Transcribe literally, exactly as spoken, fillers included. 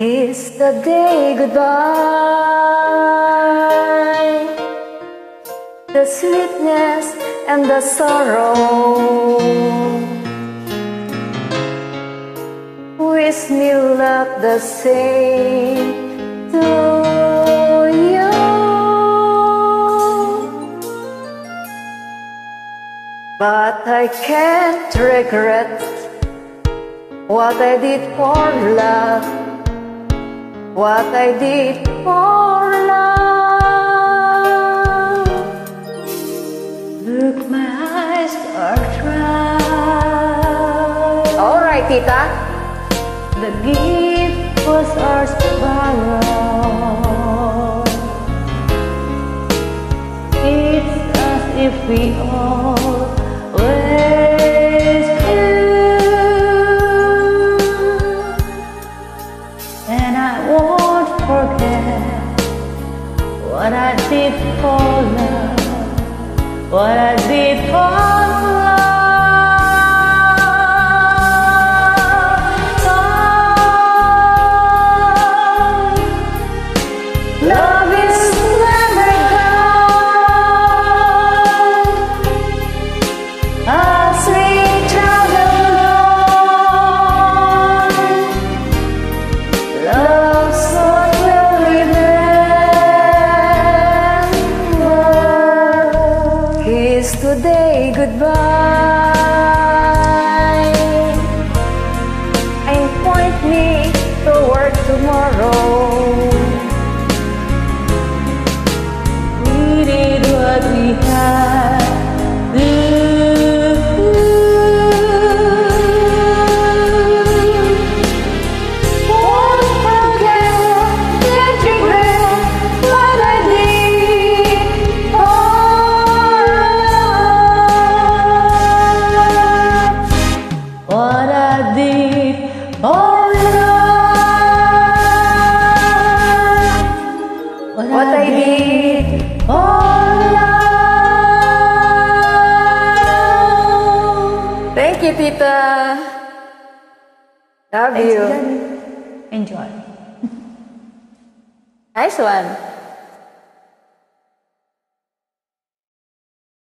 It's the day goodbye, the sweetness and the sorrow. Wish me luck the same to you. But I can't regret what I did for love, what I did for love. Look, my eyes are dry. Alright, Tita. The gift was ours to borrow. It's as if we always knew. And I won't forget what I did for love, what I did for love. Love is never gone as we travel on. Love's what we'll remember. Kiss today goodbye and point me toward tomorrow. What we had to do. Won't forget, can't regret what I did for love, what I did for love, what, what I did for love. Thank you, Tita. Love you. Enjoy. Nice one.